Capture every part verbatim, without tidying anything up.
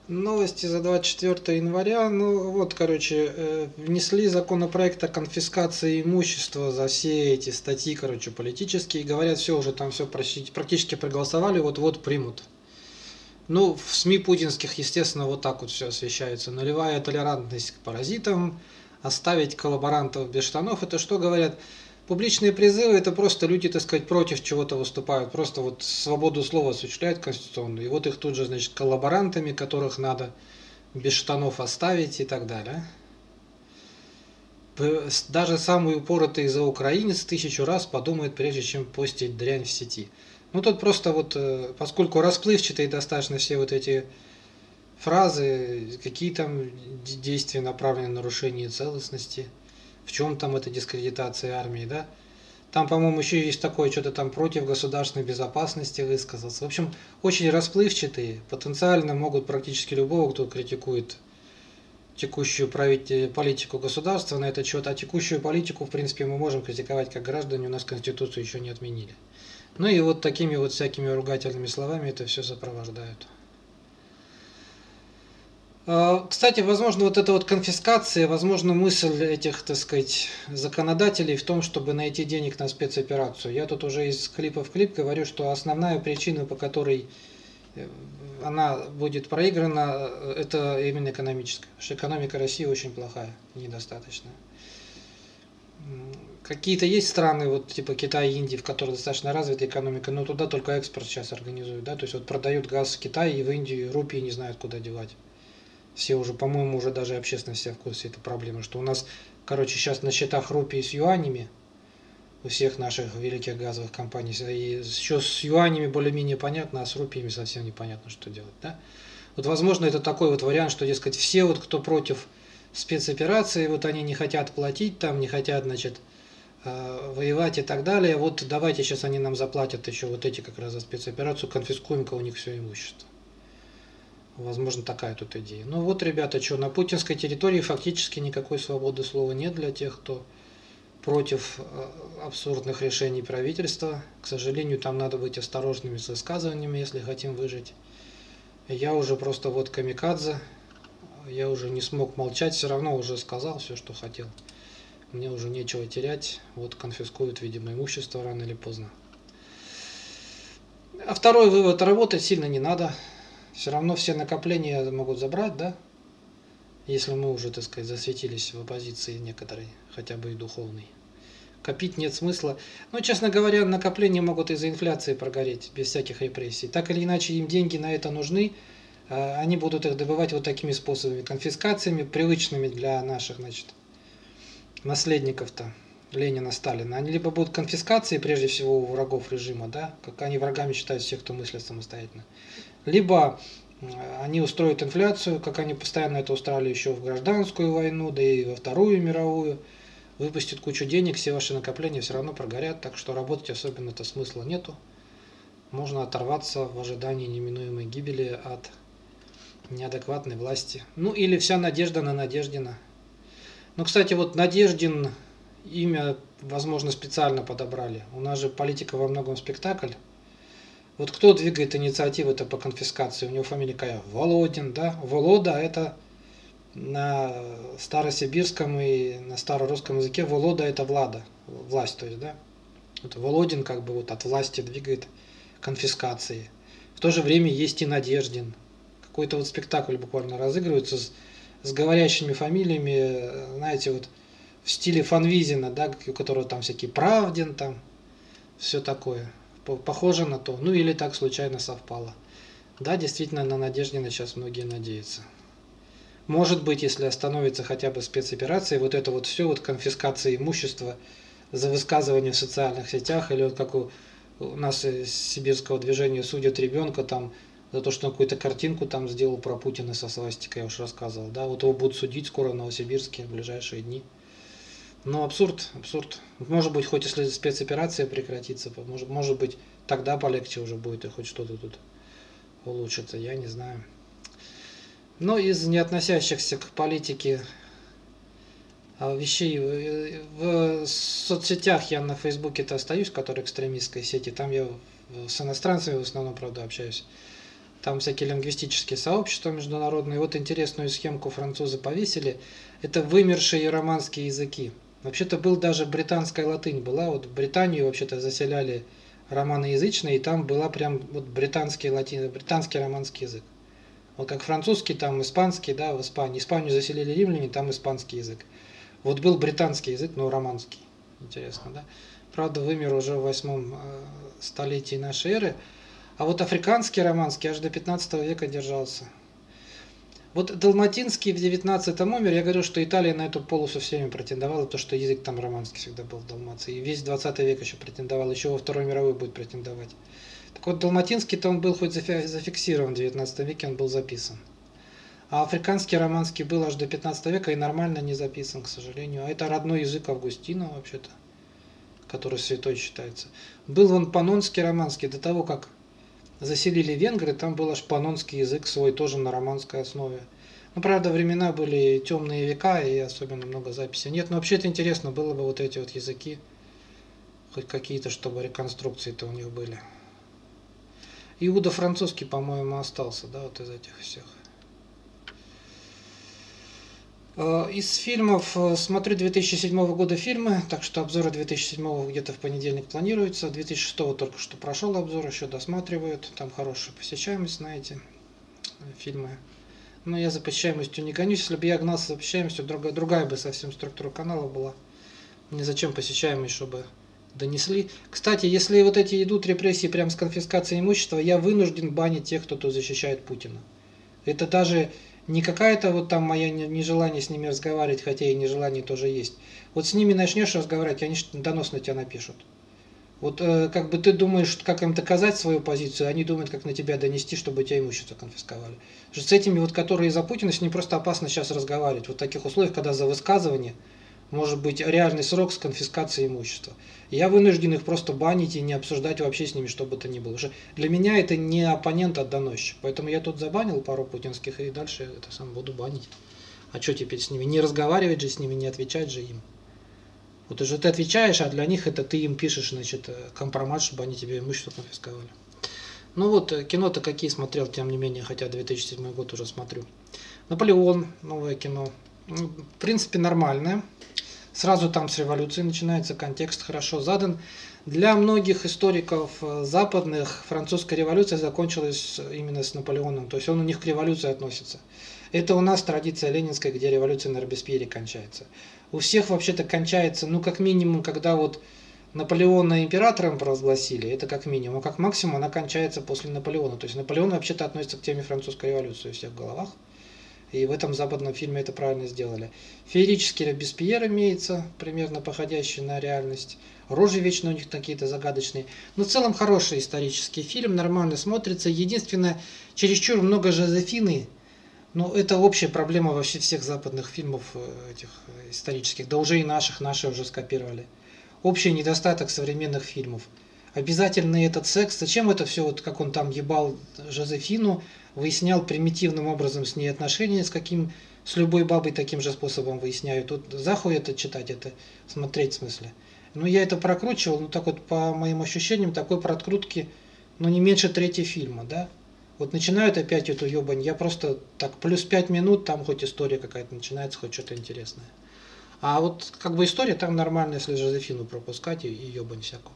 Новости за двадцать четвёртое января. Ну вот, короче, э, внесли законопроект о конфискации имущества за все эти статьи, короче, политические. Говорят, все уже там все практически проголосовали, вот-вот примут. Ну, в СМИ путинских, естественно, вот так вот все освещается. Нулевая толерантность к паразитам, оставить коллаборантов без штанов. Это что говорят? Публичные призывы – это просто люди, так сказать, против чего-то выступают, просто вот свободу слова осуществляют конституционную, и вот их тут же, значит, коллаборантами, которых надо без штанов оставить и так далее. Даже самый упоротый заукраинец тысячу раз подумает, прежде чем постить дрянь в сети. Ну тут просто вот, поскольку расплывчатые достаточно все вот эти фразы, какие там действия направлены на нарушение целостности, в чем там эта дискредитация армии, да? Там, по-моему, еще есть такое, что-то там против государственной безопасности высказался. В общем, очень расплывчатые, потенциально могут практически любого, кто критикует текущую политику государства на этот счет, а текущую политику, в принципе, мы можем критиковать как граждане, у нас Конституцию еще не отменили. Ну и вот такими вот всякими ругательными словами это все сопровождают. Кстати, возможно, вот эта вот конфискация, возможно, мысль этих, так сказать, законодателей в том, чтобы найти денег на спецоперацию. Я тут уже из клипа в клип говорю, что основная причина, по которой она будет проиграна, это именно экономическая. Потому что экономика России очень плохая, недостаточная. Какие-то есть страны, вот типа Китай, Индии, в которых достаточно развитая экономика, но туда только экспорт сейчас организуют, да, то есть вот продают газ в Китай и в Индию, рупии не знают, куда девать. Все уже, по-моему, уже даже общественность вся в курсе этой проблемы, что у нас, короче, сейчас на счетах рупии с юанями у всех наших великих газовых компаний, и еще с юанями более-менее понятно, а с рупиями совсем непонятно, что делать, да. Вот, возможно, это такой вот вариант, что, дескать, все вот, кто против спецоперации, вот они не хотят платить там, не хотят, значит, воевать и так далее, вот давайте сейчас они нам заплатят еще вот эти как раз за спецоперацию, конфискуем-ка у них все имущество. Возможно, такая тут идея. Ну вот, ребята, что, на путинской территории фактически никакой свободы слова нет для тех, кто против абсурдных решений правительства. К сожалению, там надо быть осторожными с высказываниями, если хотим выжить. Я уже просто вот камикадзе, я уже не смог молчать, все равно уже сказал все, что хотел. Мне уже нечего терять, вот конфискуют, видимо, имущество рано или поздно. А второй вывод: работать сильно не надо. Все равно все накопления могут забрать, да? Если мы уже, так сказать, засветились в оппозиции некоторой, хотя бы и духовной. Копить нет смысла. Но, честно говоря, накопления могут из-за инфляции прогореть, без всяких репрессий. Так или иначе, им деньги на это нужны. Они будут их добывать вот такими способами. Конфискациями, привычными для наших, значит, наследников-то Ленина, Сталина. Они либо будут конфискации, прежде всего, у врагов режима, да, как они врагами считают всех, кто мыслит самостоятельно. Либо они устроят инфляцию, как они постоянно это устраивали еще в гражданскую войну, да и во Вторую мировую. Выпустят кучу денег, все ваши накопления все равно прогорят, так что работать особенно-то смысла нету. Можно оторваться в ожидании неминуемой гибели от неадекватной власти. Ну или вся надежда на Надеждина. Ну, кстати, вот Надеждин имя, возможно, специально подобрали. У нас же политика во многом спектакль. Вот кто двигает инициативу-то по конфискации? У него фамилия какая? Володин, да? Волода – это на старосибирском и на старорусском языке Волода – это Влада, власть, то есть, да? Вот Володин как бы вот от власти двигает конфискации. В то же время есть и Надеждин. Какой-то вот спектакль буквально разыгрывается с, с говорящими фамилиями, знаете, вот в стиле Фанвизина, да, у которого там всякие Правдин, там все такое. Похоже на то, ну или так случайно совпало. Да, действительно, на Надеждина сейчас многие надеются. Может быть, если остановится хотя бы спецоперация, вот это вот все, вот конфискация имущества за высказывание в социальных сетях, или вот как у, у нас из сибирского движения судят ребенка там за то, что он какую-то картинку там сделал про Путина со свастикой, я уж рассказывал, да, вот его будут судить скоро в Новосибирске в ближайшие дни. Ну, абсурд, абсурд. Может быть, хоть если спецоперация прекратится, может, может быть, тогда полегче уже будет, и хоть что-то тут улучшится, я не знаю. Но из не относящихся к политике вещей, в соцсетях я на Фейсбуке-то остаюсь, который экстремистской сети, там я с иностранцами в основном, правда, общаюсь. там всякие лингвистические сообщества международные. Вот интересную схемку французы повесили. Это вымершие романские языки. Вообще-то был даже британская латынь была. Вот Британию вообще-то заселяли романоязычные, и там была прям вот британский латин, британский романский язык. Вот как французский, там испанский, да, в Испании. Испанию заселили римляне, там испанский язык. Вот был британский язык, но романский. Интересно, да? Правда, вымер уже в восьмом столетии нашей эры. А вот африканский романский аж до пятнадцатого века держался. Вот далматинский в девятнадцатом умер. Я говорю, что Италия на эту полосу все время претендовала, потому что язык там романский всегда был в Далмации. И весь двадцатый век еще претендовал, еще во Второй мировой будет претендовать. Так вот, далматинский-то он был хоть зафиксирован в девятнадцатом веке, он был записан. А африканский романский был аж до пятнадцатого века и нормально не записан, к сожалению. А это родной язык Августина, вообще-то, который святой считается. Был он паннонский романский до того, как заселили венгры, там был аж паннонский язык свой, тоже на романской основе. Ну, правда, времена были темные века, и особенно много записей нет. Но вообще это интересно, было бы вот эти вот языки, хоть какие-то, чтобы реконструкции-то у них были. Иудо-французский, по-моему, остался, да, вот из этих всех. Из фильмов смотрю две тысячи седьмого года фильмы, так что обзоры две тысячи седьмого где-то в понедельник планируются. две тысячи шестого только что прошел обзор, еще досматривают. Там хорошая посещаемость на эти фильмы. Но я за посещаемостью не гонюсь. Если бы я гнался за посещаемостью, другая, другая бы совсем структура канала была. Мне зачем посещаемость, чтобы донесли. Кстати, если вот эти идут репрессии прямо с конфискацией имущества, я вынужден банить тех, кто тут защищает Путина. Это даже не какая-то вот там моя нежелание с ними разговаривать, хотя и нежелание тоже есть. Вот с ними начнешь разговаривать, они донос на тебя напишут. Вот э, как бы ты думаешь, как им доказать свою позицию, они думают, как на тебя донести, чтобы у тебя имущество конфисковали. С этими вот, которые за Путина, с ним просто опасно сейчас разговаривать. Вот в таких условиях, когда за высказывание может быть реальный срок с конфискацией имущества. Я вынужден их просто банить и не обсуждать вообще с ними, что бы то ни было. Уже для меня это не оппонент, а доносчик. Поэтому я тут забанил пару путинских и дальше это сам буду банить. А что теперь с ними? Не разговаривать же с ними, не отвечать же им. Вот уже ты отвечаешь, а для них это ты им пишешь, значит, компромат, чтобы они тебе имущество конфисковали. Ну вот, кино-то какие смотрел, тем не менее, хотя две тысячи седьмой год уже смотрю. Наполеон, новое кино. В принципе, нормальное. Сразу там с революции начинается, контекст хорошо задан. Для многих историков западных французская революция закончилась именно с Наполеоном, то есть он у них к революции относится. Это у нас традиция ленинская, где революция на Робеспьере кончается. У всех вообще-то кончается, ну как минимум, когда вот Наполеона императором провозгласили, это как минимум, а как максимум она кончается после Наполеона. То есть Наполеон вообще-то относится к теме французской революции у всех в головах. И в этом западном фильме это правильно сделали. Феерический Робеспьер имеется, примерно походящий на реальность. Рожи вечно у них какие-то загадочные. Но в целом хороший исторический фильм, нормально смотрится. Единственное, чересчур много Жозефины. Но это общая проблема вообще всех западных фильмов этих исторических. Да уже и наших, наши уже скопировали. Общий недостаток современных фильмов. Обязательный этот секс. Зачем это все, вот как он там ебал Жозефину, выяснял примитивным образом с ней отношения, с каким, с любой бабой таким же способом выясняют. Тут захуй это читать, это смотреть в смысле. Ну, я это прокручивал, ну, так вот, по моим ощущениям, такой прокрутки, ну, не меньше трети фильма, да. Вот начинают опять эту ебань, я просто так, плюс пять минут, там хоть история какая-то начинается, хоть что-то интересное. А вот, как бы, история там нормальная, если Жозефину пропускать и, и ебань всякую.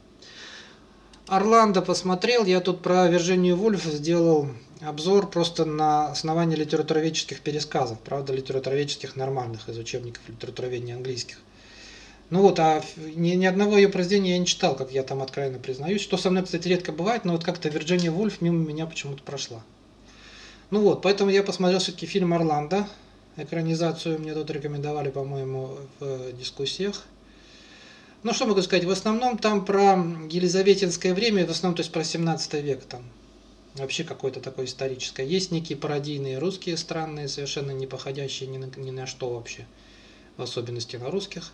Орландо посмотрел, я тут про Вирджинию Вульф сделал обзор просто на основании литературоведческих пересказов, правда, литературоведческих нормальных, из учебников литературоведения английских. Ну вот, а ни, ни одного ее произведения я не читал, как я там откровенно признаюсь, что со мной, кстати, редко бывает, но вот как-то Вирджиния Вульф мимо меня почему-то прошла. Ну вот, поэтому я посмотрел все-таки фильм «Орландо», экранизацию мне тут рекомендовали, по-моему, в дискуссиях. Ну, что могу сказать, в основном там про елизаветинское время, в основном, то есть про семнадцатый век там. Вообще какое-то такое историческое. Есть некие пародийные русские странные, совершенно не походящие ни на, ни на что вообще, в особенности на русских.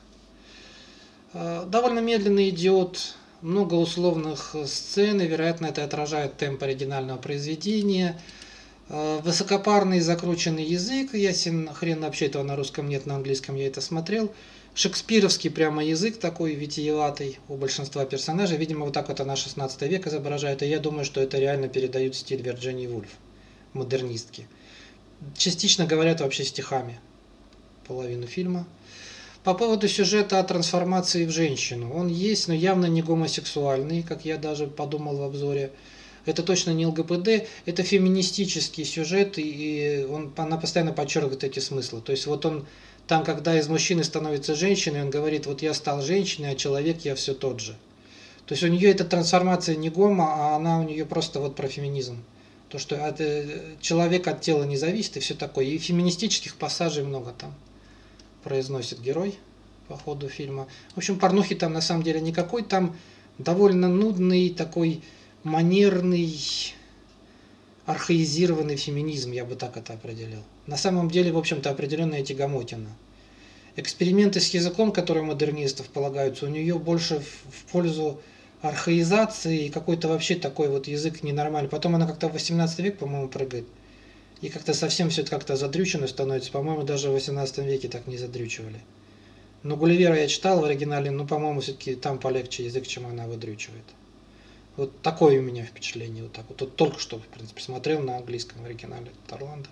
Довольно медленно идет, много условных сцен, и, вероятно, это отражает темп оригинального произведения. Высокопарный закрученный язык, ясен хрен, вообще этого на русском нет, на английском я это смотрел. Шекспировский прямо язык такой витиеватый у большинства персонажей. Видимо, вот так вот она шестнадцатый век изображает, и я думаю, что это реально передают стиль Вирджинии Вульф, модернистки. Частично говорят вообще стихами половину фильма. По поводу сюжета о трансформации в женщину. Он есть, но явно не гомосексуальный, как я даже подумал в обзоре. Это точно не ЛГБТ, это феминистический сюжет, и он, она постоянно подчеркивает эти смыслы. То есть вот он там, когда из мужчины становится женщиной, он говорит, вот я стал женщиной, а человек я все тот же. То есть у нее эта трансформация не гомо, а она у нее просто вот про феминизм. То, что от, человек от тела не зависит и все такое. И феминистических пассажей много там произносит герой по ходу фильма. В общем, порнухи там на самом деле никакой, там довольно нудный такой манерный, архаизированный феминизм, я бы так это определил. На самом деле, в общем-то, определенная тягомотина. Эксперименты с языком, которые у модернистов полагаются, у нее больше в пользу архаизации и какой-то вообще такой вот язык ненормальный. Потом она как-то в восемнадцатый век, по-моему, прыгает. И как-то совсем все это как-то задрючено становится. По-моему, даже в восемнадцатом веке так не задрючивали. Но Гулливера я читал в оригинале, но, по-моему, все-таки там полегче язык, чем она выдрючивает. Вот такое у меня впечатление. Вот так вот. Вот только что, в принципе, смотрел на английском оригинале Орландо.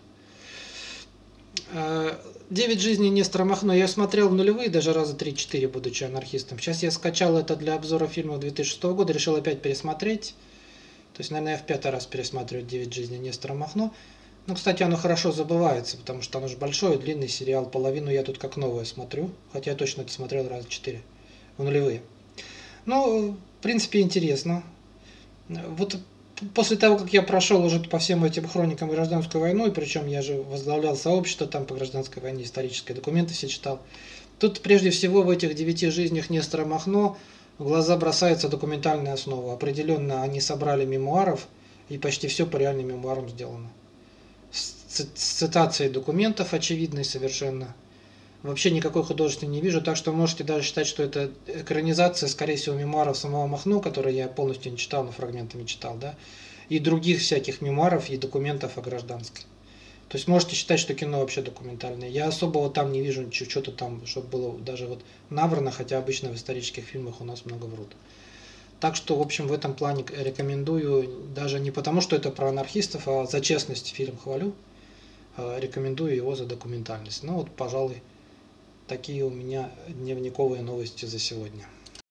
«Девять жизней Нестора Махно» я смотрел в нулевые, даже раза три-четыре, будучи анархистом. Сейчас я скачал это для обзора фильмов две тысячи шестого года, решил опять пересмотреть. То есть, наверное, я в пятый раз пересматриваю «Девять жизней Нестора Махно». Ну, кстати, оно хорошо забывается, потому что оно же большой, длинный сериал. Половину я тут как новое смотрю, хотя я точно это смотрел раза четыре в нулевые. Ну, в принципе, интересно. Вот после того, как я прошел уже по всем этим хроникам гражданскую войну, и причем я же возглавлял сообщество там по гражданской войне, исторические документы все читал, тут прежде всего в этих девяти жизнях Нестора Махно в глаза бросается документальная основа. Определенно они собрали мемуаров, и почти все по реальным мемуарам сделано. С цитацией документов очевидной совершенно. Вообще никакой художественной не вижу, так что можете даже считать, что это экранизация, скорее всего, мемуаров самого Махно, которые я полностью не читал, но фрагментами читал, да, и других всяких мемуаров и документов о гражданской. То есть можете считать, что кино вообще документальное. Я особого там не вижу, что-то там, чтобы было даже вот наврано, хотя обычно в исторических фильмах у нас много врут. Так что, в общем, в этом плане рекомендую, даже не потому, что это про анархистов, а за честность фильм хвалю, рекомендую его за документальность. Ну вот, пожалуй, такие у меня дневниковые новости за сегодня.